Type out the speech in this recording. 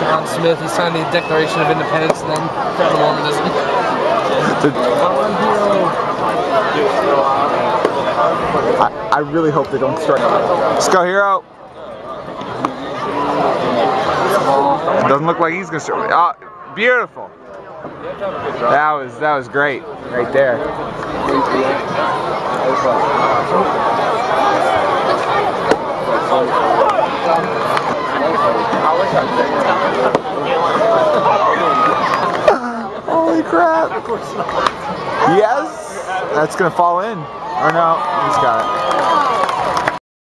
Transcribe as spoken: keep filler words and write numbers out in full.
John Smith. He signed the Declaration of Independence and then found Mormonism. I, I really hope they don't strike. Let's go, Hero. Doesn't look like he's gonna start. Oh, beautiful. That was that was great, right there. Holy crap! Yes, that's gonna fall in. Or no, he's got it.